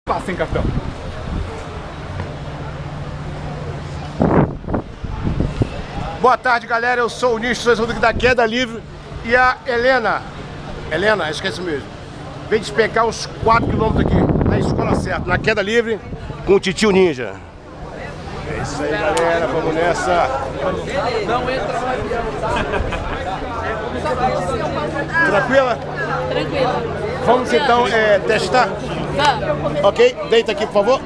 Passa sem cartão. Boa tarde, galera. Eu sou o Nicho, sou aqui da Queda Livre. E a Helena, esquece mesmo, veio despecar uns 4 km aqui, na escola certa, na Queda Livre, com o Titio Ninja. É isso aí, galera. Vamos nessa. Não entra no avião. Tranquila? Tranquila. Vamos então testar? Vamos. Ok? Deita aqui, por favor.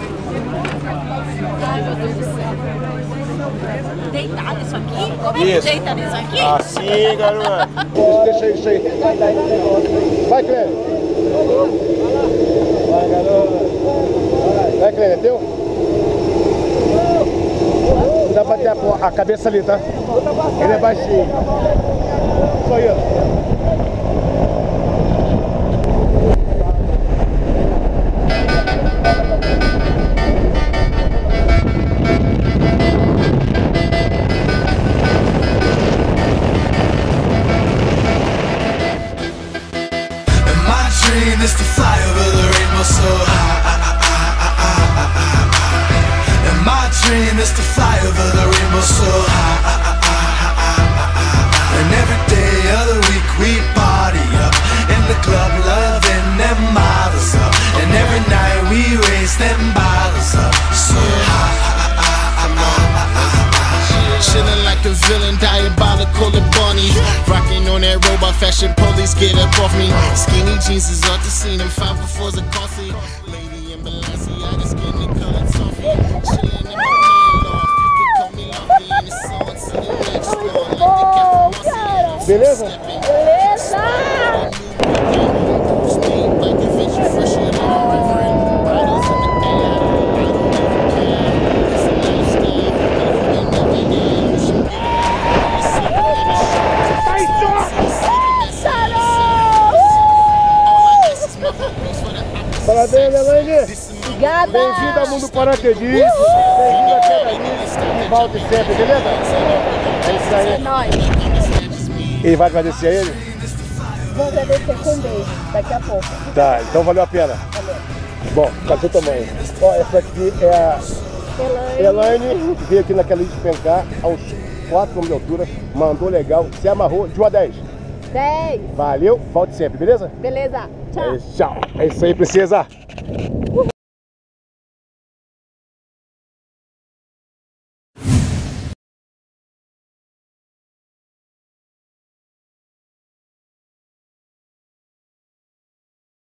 Ai, meu Deus do céu. Deitar nisso aqui? Como é que Isso. deita nisso aqui? Assim, garota. Deixa isso aí. Vai, Clênia. Vai, garota. Vai, Clênia, é teu? Não dá pra bater a cabeça ali, tá? Ele é baixinho. Só isso. Is to fly over the rainbow so high. And my dream is to fly over the rainbow so high. And every day of the week we party up in the club, loving them models up. And every night we raise them bottles up so high. Chillin' like a villain, diabolical and bunny. Rockin' on that robot fashion, police get up off me. Skinny jeans is off the scene, and 504s are costly. Lady in Balenciaga, skinny colored toffee. Chillin' in my hand off, you can call me Lucky. And it's on to the next floor, like the Captain. Beleza? Beleza! Parabéns, Elaine! Obrigada! Bem-vindo ao mundo paraquedismo! Bem-vindo à Queda Livre! Volte sempre, beleza? É isso aí! É nóis! E vai agradecer a ele? Vou agradecer com um beijo, daqui a pouco. Tá, então valeu a pena. Valeu. Bom, qual é o seu tamanho? Ó, essa aqui é a Elaine, que veio aqui naquela ilha de Pencar, a uns 4 km de altura, mandou legal, se amarrou de 1 a 10. 10. Valeu, volte sempre, beleza? Beleza. Tchau. Tchau. É isso aí, princesa. Uhul.